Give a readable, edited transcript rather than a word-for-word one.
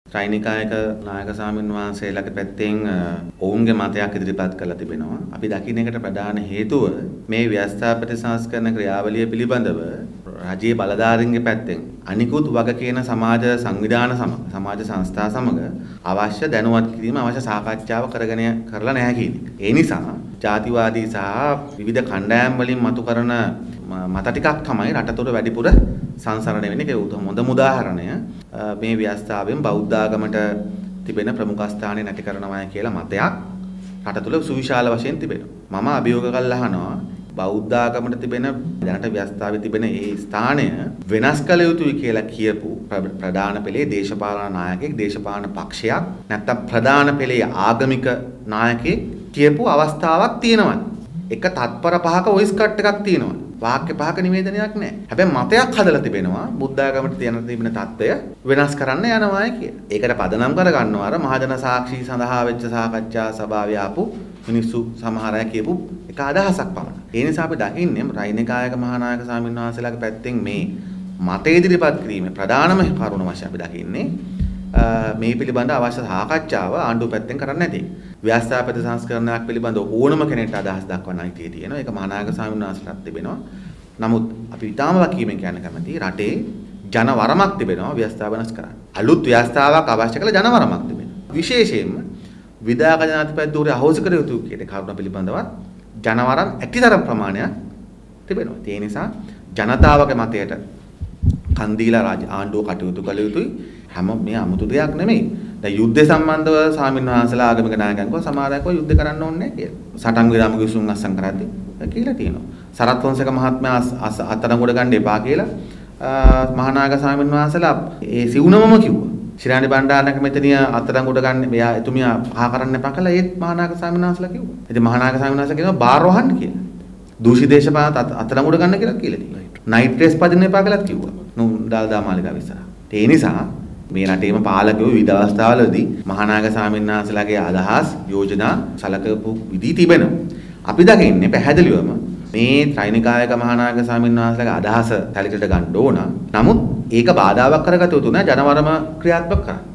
ත්‍රිනිකායක නායක ස්වාමීන් වහන්සේලාගේ පැත්තෙන් ඔවුන්ගේ මතයක් ඉදිරිපත් කරලා තිබෙනවා. අපි දකින්න එකට ප්‍රධාන හේතුව මේ ව්‍යවස්ථාපිත සංස්කරණ ක්‍රියාවලිය පිළිබඳව රජයේ බලධාරීන්ගේ පැත්තෙන් අනිකුත් වග කියන සමාජ සංවිධාන සමාජ සංස්ථා සමග අවශ්‍ය දැනුවත් කිරීම අවශ්‍ය සාකච්ඡාව කරලා නැහැ කියන එක. ඒ නිසා ජාතිවාදී සහ විවිධ කණ්ඩායම් වලින් මතු කරන මත ටිකක් තමයි රට තුළ වැඩිපුර සංසරණය වෙන්නේ. ඒක හොඳම උදාහරණය මේ ව්‍යවස්ථාවෙන් බෞද්ධ ආගමට තිබෙන ප්‍රමුඛ ස්ථානය නැති කරනවා කියලා මතයක් රට තුළ සුවිශාල වශයෙන් තිබෙනවා. මම අභියෝග කළා අහනවා බෞද්ධ ආගමට තිබෙන දැනට ව්‍යවස්ථාවේ තිබෙන ඒ ස්ථානය වෙනස් කළ යුතුයි කියලා කියපු ප්‍රධාන පෙළේ දේශපාලන නායකයෙක්, දේශපාලන පක්ෂයක් නැත්නම් ප්‍රධාන පෙළේ ආගමික නායකයෙක් කියපු අවස්ථාවක් තියෙනවා. එක තත්පර 5ක වොයිස් කට් එකක් තියෙනවා. වාක්‍ය 5ක නිවේදනයක් නැහැ. හැබැයි මතයක් හදලා තිබෙනවා බුද්ධ ආගමට තිබෙන தত্ত্বය වෙනස් කරන්න යනවායි කියලා. ඒකට පදනම් කරගන්නවා අර මහජන සාක්ෂි සඳහා වෙච්ච සාකච්ඡා සභාවේ ආපු මිනිස්සු සමහර අය කියපු එක අදහසක් පමණයි. ඒ නිසා අපි දකින්නේ ත්‍රිනිකායක මහානායක ස්වාමීන් වහන්සේලාගේ පැත්තෙන් මේ මත ඉදිරිපත් කිරීමේ ප්‍රධානම කරුණ වශයෙන් අපි දකින්නේ මේ පිළිබඳ අවශ්‍ය සාකච්ඡාව ආණ්ඩුව පැත්තෙන් කරන්නේ නැති. ව්‍යවස්ථාපිත සංස්කරණයක් පිළිබඳ ඕනම කෙනෙක්ට අදහස් දක්වන්න අයිතිය තියෙනවා. ඒක මහානායක ස්වාමීන් වහන්සේලාට තිබෙනවා. නමුත් අපි ඊටාම වකීමෙන් කියන්න කැමතියි රටේ ජනවරමක් තිබෙනවා ව්‍යවස්ථාව වෙනස් කරන්න. අලුත් ව්‍යවස්ථාවක් අවශ්‍ය කළ ජනවරමක් තිබෙනවා. විශේෂයෙන්ම විධායක ජනාධිපති ධූරය අහෝසි කර යුතු කියන කරුණ පිළිබඳවත් ජනවරම් ඇතිතරම් ප්‍රමාණයක් තිබෙනවා. ඒ නිසා ජනතාවගේ මතයට කන් දීලා ආණ්ඩුව කටයුතු කළ යුතුයි. හැම මේ 아무තු දෙයක් නෙමෙයි. දැන් යුද්ධ සම්බන්ධව ස්වාමීන් වහන්සේලා ආගමික නායකයන්ව සමහරයන්ව යුද්ධ කරන්න ඕනේ නැහැ කියලා. සටන් විරාම කිවිසුම් අස්සම් කරද්දී කියලා තියෙනවා. සරත් වංශක මහත්මයා අත්අඩංගුවට ගන්න එපා කියලා මහානායක ස්වාමීන් වහන්සේලා ඒ සිවුනමම කිව්වා. ශිරාණි බණ්ඩාරනායක මෙතනිය අත්අඩංගුවට ගන්න මෙයා එතුමියා පහ කරන්න එපා කියලා ඒත් මහානායක ස්වාමීන් වහන්සේලා කිව්වා. ඉතින් මහානායක ස්වාමීන් වහන්සේ කියනවා බාර් වහන්න කියලා. දූෂිත දේශපාලන අත්අඩංගුවට ගන්න කියලා තියෙනවා. නයිට් රේස් පදින්න එපා කියලාත් කිව්වා. දාල්දා මාලිගාව ඉස්සරහ. ඒ නිසා මේ රටේම පාලකයෝ විවිධ අවස්ථාවලදී මහානායක ස්වාමීන් වහන්සේලාගේ අදහස් යෝජනා සලකපු විදි තිබෙනවා. අපි දකින්නේ පැහැදිලිවම මේ ත්‍රිනිකායක මහානායක ස්වාමීන් වහන්සේලාගේ අදහස සැලකිලිට ගන්න ඕන. නමුත් ඒක බාධාවක් කරගත යුතු නැහැ ජනවරම ක්‍රියාත්මක කරන්න.